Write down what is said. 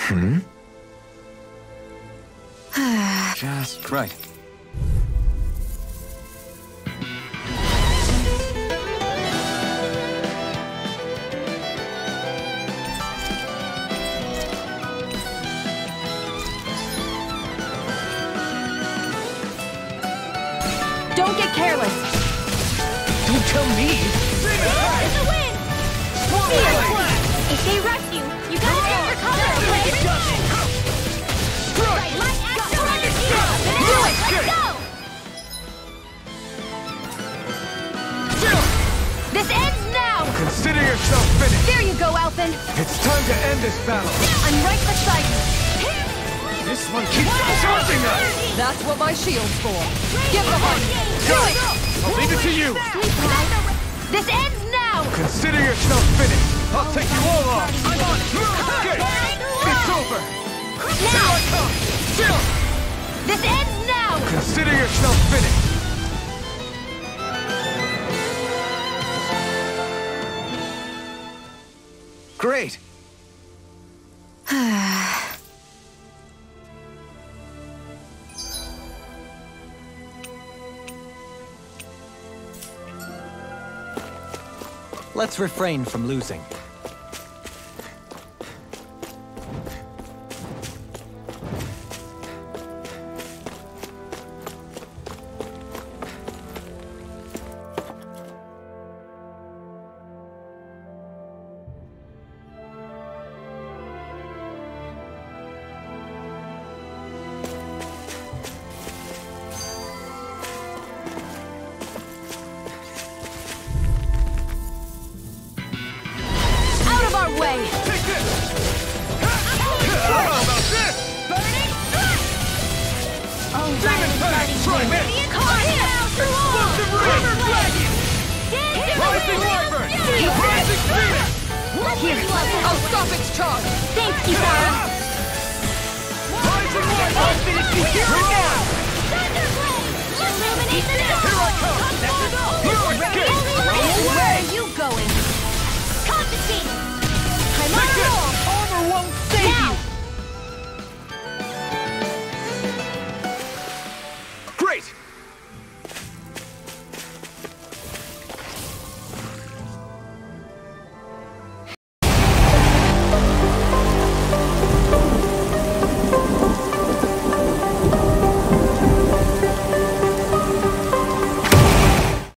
Just right. Don't get careless. Don't tell me! It's a win! If they rush you, you gotta take your color, okay? Right, light action energy! Do it! Let's go! This ends now! Consider yourself finished! There you go, Alphen! It's time to end this battle! I'm right beside you! This one keeps charging us! That's what my shield's for! Give the heart! Do it! I'll leave it to you! This ends now! Consider yourself finished! I'll take you all on! I'm on it! Okay! It's over! Now! Here I come! Still! This ends now! Consider yourself finished! Great! Let's refrain from losing. Way. Take this! How about this? Burning Demon Pact! Try this! Explosive River Dragon! Rising Wyvern! Rising Phoenix! Here, I'll stop its charge. Thanks, Kisara. Rising Wyvern! I'll finish you here and now. Here I come!